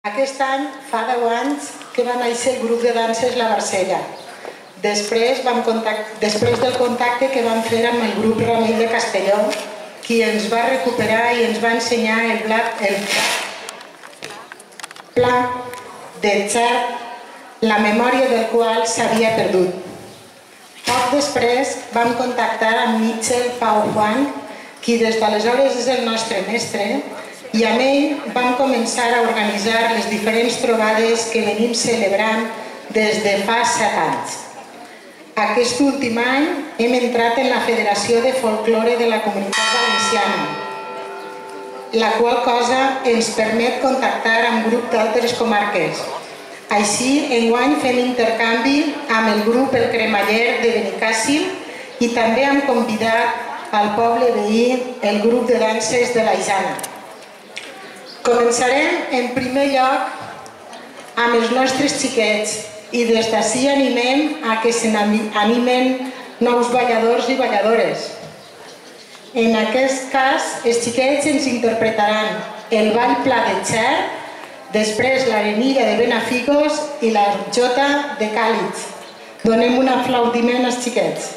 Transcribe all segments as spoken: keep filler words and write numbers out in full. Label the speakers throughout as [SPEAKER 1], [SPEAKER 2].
[SPEAKER 1] Aquest any fa deu anys que va néixer el grup de danses La Barcella. Després, vam contact... Després del contacte que vam fer amb el grup Remei de Castelló, qui ens va recuperar i ens va ensenyar el, blat... el pla de xert, la memòria del qual s'havia perdut. Poc després vam contactar amb Mitchell Pau Juan, qui des d'aleshores és el nostre mestre, i amb ell vam començar a organitzar les diferents trobades que venim celebrant des de fa set anys. Aquest últim any hem entrat en la Federació de Folklore de la Comunitat Valenciana, la qual cosa ens permet contactar amb grups d'altres comarques. Així, enguany fem intercanvi amb el grup El Cremaller de Benicàssim i també hem convidat al poble veí el grup de danses de la Jana. Començarem en primer lloc amb els nostres xiquets i des d'ací animem a que se n'animen nous balladors i balladores. En aquest cas, els xiquets ens interpretaran el ball pla de xert, després l'arenilla de Benafigos i la jota de Càlid. Donem un aplaudiment als xiquets.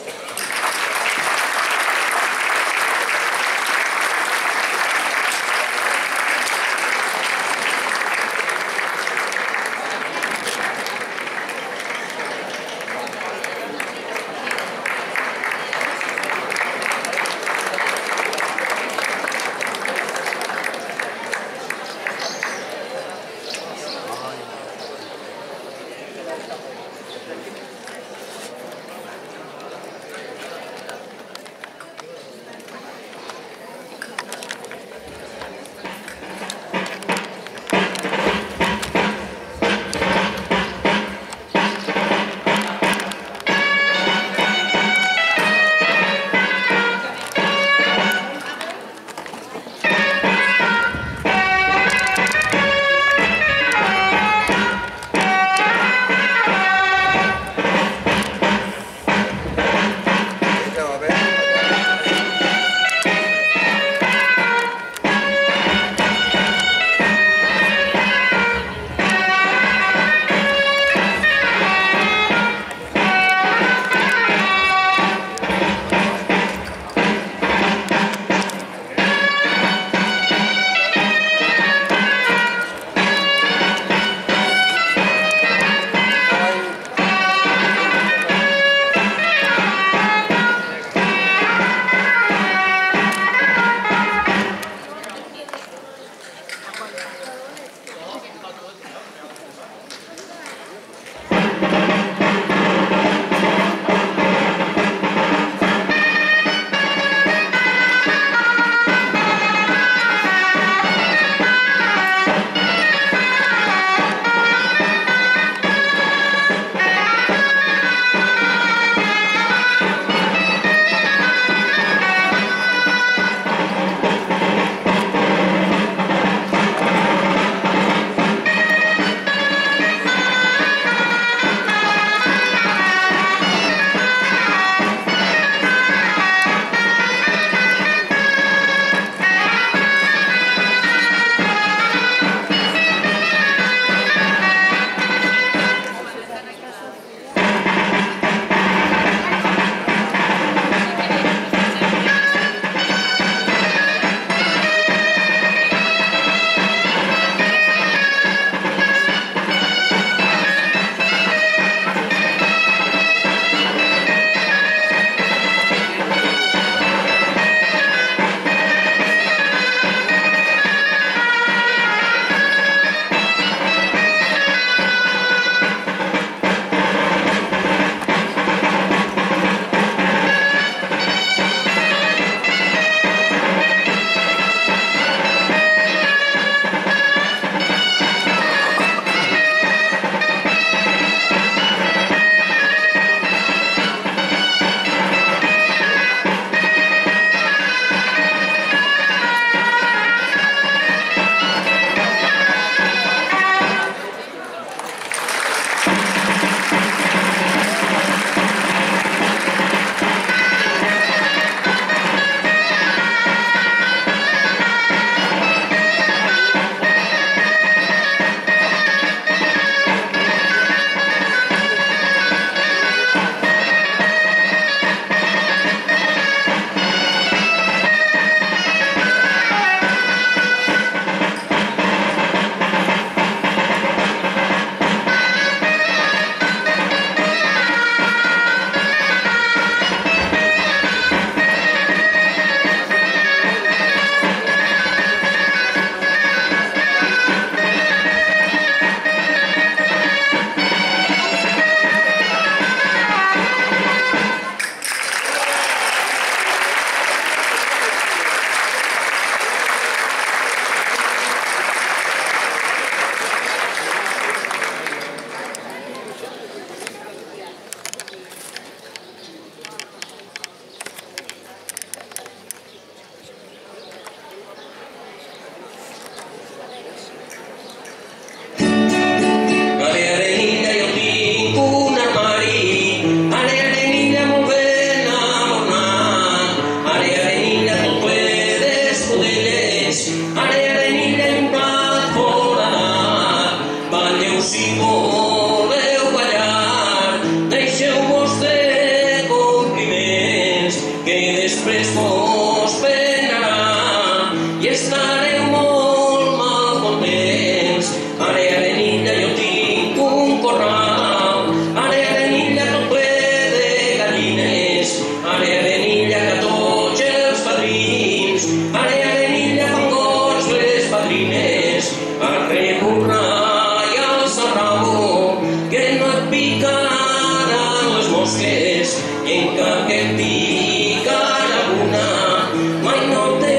[SPEAKER 2] si voleu ballar, deixeu-vos de compliments, que després vos penarà i estareu molt mal contents. Ara a Benilla jo tinc un corral, ara a Benilla tot ple de gallines, ara a Benilla que tots els padrins, ara a Benilla fan gots les padrines, arre burra i alça el rabo, que no et picaran les mosques, i en cap que et picarà una, mai no te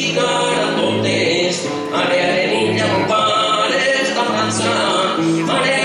[SPEAKER 2] picaran totes. Ara a Benilla mon pare està a França, ara